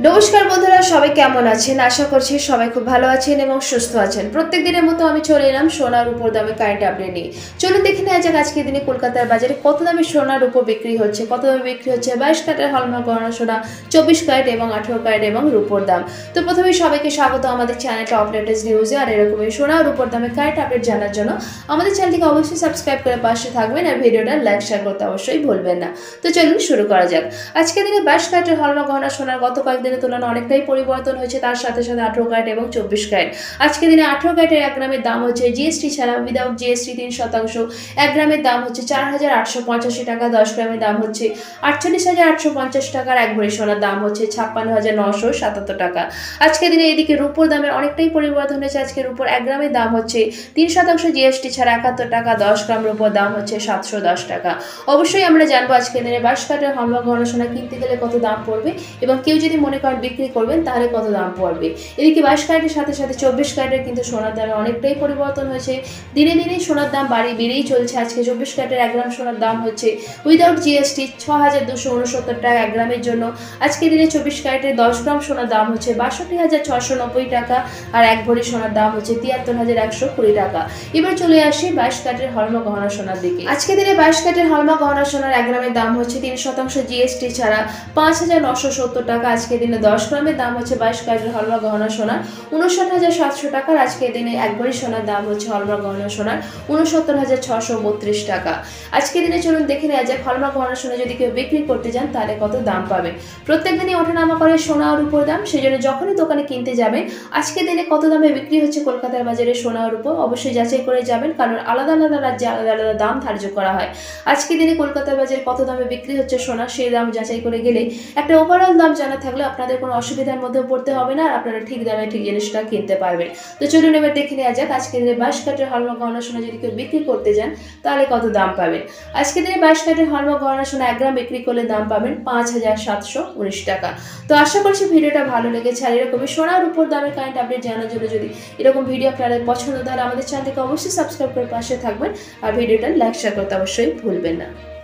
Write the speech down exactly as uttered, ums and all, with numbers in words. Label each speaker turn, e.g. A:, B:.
A: নমস্কার বন্ধুরা, সবাই কেমন আছেন? আশা করছি সবাই খুব ভালো আছেন এবং সুস্থ আছেন। প্রত্যেক দিনের মতো আমি চলে এলাম সোনার উপর দামে কারেন্ট আপডেট নিয়ে। চলুন দেখে নেওয়া যাক আজকের দিনে কলকাতার বাজারে কত দামে সোনার উপর বিক্রি হচ্ছে, কত দামে বিক্রি হচ্ছে বাইশ ক্যারেটের হলমার্ক গহনা সোনা, চব্বিশ ক্যারেট এবং আঠারো ক্যারেট এবং রূপোর দাম। তো প্রথমেই সবাইকে স্বাগত আমাদের চ্যানেল টপ লেটেস্ট নিউজে। আর এরকমই সোনার উপর দামে কারেন্ট আপডেট জানার জন্য আমাদের চ্যানেলটিকে অবশ্যই সাবস্ক্রাইব করে পাশে থাকবেন আর ভিডিওটা লাইক শেয়ার করতে অবশ্যই ভুলবেন না। তো চলুন শুরু করা যাক। আজকের দিনে বাইশ ক্যারেটের হলমার্ক গহনা সোনার গত কয়েকদিনের তুলনায় অনেকটাই পরিবর্তন হয়েছে, তার সাথে সাথে আঠারো ক্যারেট এবং চব্বিশ ক্যারেট। আজকের দিনে আঠারো ক্যারেটের এক গ্রামের দাম হচ্ছে জিএসটি ছাড়া উইদাউট জিএসটি তিন শতাংশ, এক গ্রামের দাম হচ্ছে চার হাজার আটশো পঁচাশি টাকা, দশ গ্রামের দাম হচ্ছে আটচল্লিশ হাজার আটশো পঞ্চাশ টাকার, এক ভরি সোনার দাম হচ্ছে ছাপ্পান্ন হাজার নশো সাতাত্তর টাকা। আজকের দিনে এদিকে রূপোর দামের অনেকটাই পরিবর্তন হয়েছে। আজকে রূপোর এক গ্রামের দাম হচ্ছে তিন শতাংশ জিএসটি ছাড়া একাত্তর টাকা, দশ গ্রাম রূপোর দাম হচ্ছে সাতশো দশ টাকা। অবশ্যই আমরা জানবো আজকের দিনে বাইশ ক্যারেটের হলমার্ক গহনা সোনা কিনতে গেলে কত দাম পড়বে এবং কেউ যদি মনে করেন বিক্রি করবেন তাহলে কত দাম পড়বে। এদিকে বাইশ ক্যারেটের সাথে সাথে চব্বিশ ক্যারেটের কিন্তু সোনার দামে অনেকটাই পরিবর্তন হয়েছে। দিনে দিনে সোনার দাম বাড়ি বেড়েই চলছে। আজকে চব্বিশ ক্যারেটের এক গ্রাম সোনার দাম হচ্ছে উইদাউট জিএসটি ছ হাজার দুশো উনসত্তর টাকা এক গ্রামের জন্য। আজকে দিনে চব্বিশ ক্যারেটের দশ গ্রাম সোনার দাম হচ্ছে বাষট্টি হাজার ছশো নব্বই টাকা আর এক ভরি সোনার দাম হচ্ছে তিয়াত্তর হাজার একশো কুড়ি টাকা। এবার চলে আসি বাইশ ক্যারেটের হলমার্ক গহনা সোনার দিকে। আজকে দিনে বাইশ ক্যারেটের হলমার্ক গহনা সোনার এক গ্রামের দাম হচ্ছে তিন শতাংশ জিএসটি ছাড়া পাঁচ হাজার নশো সত্তর টাকা। আজকে দিনে দশ গ্রামের দাম হচ্ছে বাইশ ক্যারেটের হলমার্ক গহনা সোনার উনষাট হাজার সাতশো টাকা। আজকের দিনে এক ভরি সোনার দাম হচ্ছে হলমার্ক গহনা সোনার উনসত্তর হাজার ছশো বত্রিশ টাকা। আজকের দিনে চলুন দেখে নেওয়া যাক হলমার্ক গহনা সোনা যদি কেউ বিক্রি করতে যান তাহলে কত দাম পাবেন। প্রত্যেক দিনই ওঠানামা করে সোনা আর রূপোর দাম, সেই জন্য যখনই দোকানে কিনতে যাবেন আজকের দিনে কত দামে বিক্রি হচ্ছে কলকাতার বাজারে সোনা আর রূপো অবশ্যই যাচাই করে যাবেন, কারণ আলাদা আলাদা রাজ্যে আলাদা আলাদা দাম ধার্য করা হয়। আজকের দিনে কলকাতার বাজারে কত দামে বিক্রি হচ্ছে সোনা সেই দাম যাচাই করে গেলে একটা ওভারঅল দাম জানা থাকলে আপনাদের কোনো অসুবিধার মধ্যে পড়তে হবে না আর আপনারা ঠিক দামে ঠিক জিনিসটা কিনতে পারবেন। তো চলুন এবার দেখে নেওয়া যাক আজকের দিনে বাইশ ক্যারেটের হলমার্ক গহনা সোনা যদি কেউ বিক্রি করতে যান তাহলে কত দাম পাবেন। আজকের দিনে বাইশ ক্যারেটের হলমার্ক গহনা সোনা এক গ্রাম বিক্রি করলে দাম পাবেন পাঁচ হাজার সাতশো উনিশ টাকা। তো আশা করছি ভিডিওটা ভালো লেগেছে। আর এরকমই সোনার উপর দামের কারেন্ট আপডেট জানার জন্য যদি এরকম ভিডিও আপনাদের পছন্দ তাহলে আমাদের চ্যানেলটিকে অবশ্যই সাবস্ক্রাইব করে পাশে থাকবেন আর ভিডিওটা লাইক শেয়ার করতে অবশ্যই ভুলবেন না।